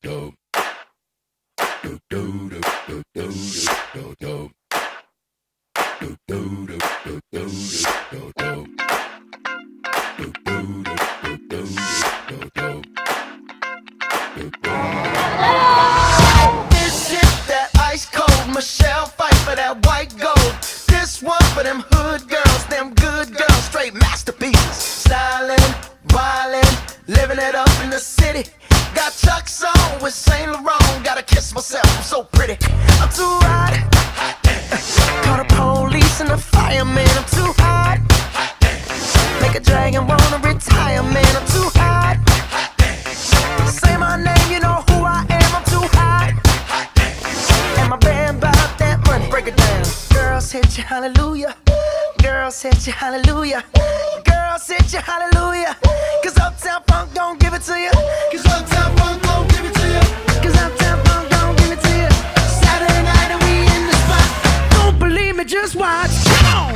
Michelle fight for that white gold. This one for them hood girls, them good girls, straight masterpieces. Styling, wildin', living it up in the city. Got Chuck's on with Saint Laurent. Gotta kiss myself, I'm so pretty. I'm too hot. Call the police and the fireman. I'm too hot. Make a dragon wanna retire, man. I'm too hot. Say my name, you know who I am. I'm too hot. And my band bought that money. Break it down. Girls hit you, hallelujah. Girls hit you, hallelujah. Girls hit you, hallelujah. Cause Uptown Funk don't give it to you. Cause Uptown Funk don't give it to you. Cause Uptown Funk don't give it to you. Saturday night and we in the spot. Don't believe me, just watch. Come on.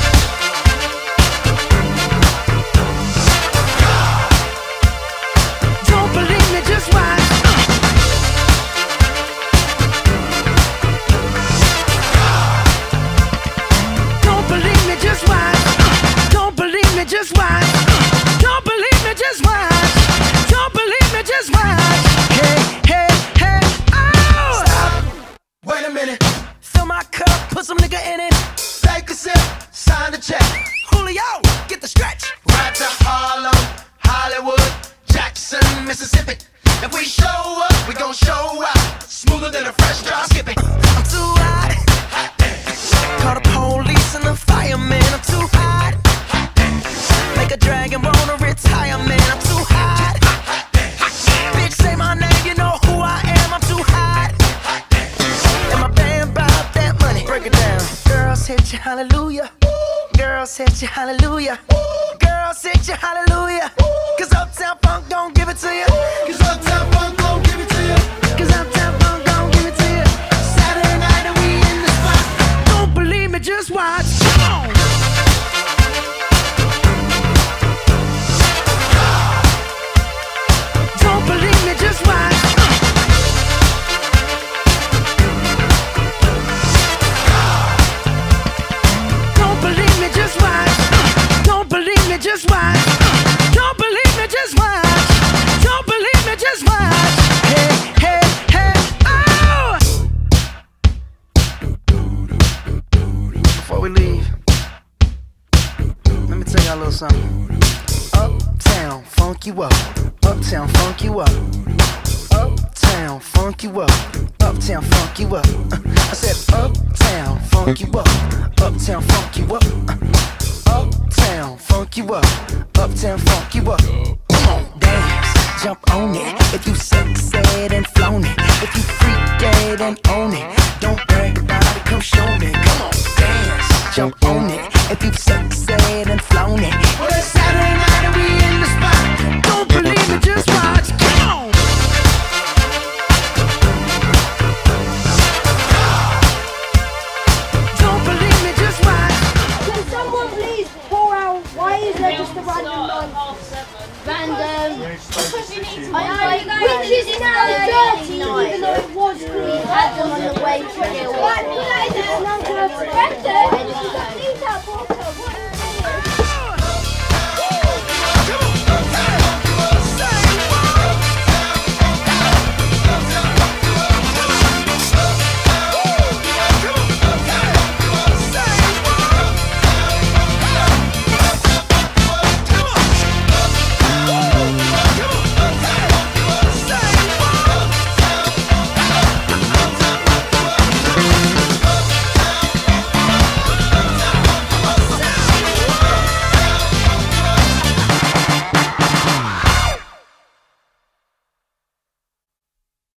Don't believe me, just watch. Just watch. Don't believe me, just watch. Don't believe me, just watch. Don't believe me, just watch. Hey, hey, hey, oh! Stop. Wait a minute. Fill my cup, put some nigga in it. Take a sip, sign the check. Julio, get the stretch. Right to Harlem, Hollywood, Jackson, Mississippi. If we show up, we gon' show out. Smoother than a fresh drop skipping. I'm too hot. Call the police and the fireman. I'm too hot. Make a dragon wanna retire, man. I'm too hot. Bitch, say my name, you know who I am. I'm too hot. And my band bought that money. Break it down. Girls hit you, hallelujah. Girls hit you, hallelujah. Girls hit you, hallelujah. Cause Uptown Funk don't give it to you. Cause Uptown Funk don't give it to you. Cause Uptown Funk don't give it to you. Saturday night and we in the spot. Don't believe me, just watch. Come on. Don't believe me, just watch. Don't believe me, just watch. Don't believe me, just watch. Don't believe me, just watch. Don't believe me, just watch. Hey, hey, hey, oh! Before we leave, let me tell y'all a little something. Uptown, funk you up. Uptown, funk you up. Uptown, funk you up. Uptown, funk you up. I said uptown, funk you up. Uptown, funk you up. Uptown, funk you up. Uptown, funk you up. Come on, dance, jump on it. If you sexed and flown it. If you freak dead and own it. Don't brag about it, come show me. Come on, dance, jump on it. If you sexed and flown it. Well, it's Saturday night and we in the spot. Don't believe me, just watch. Come on. Don't believe me, just watch. Can someone please pour out? Why is there just a random night? Random. Which is now dirty, even though it was clean. Had them on the way to Gilwell.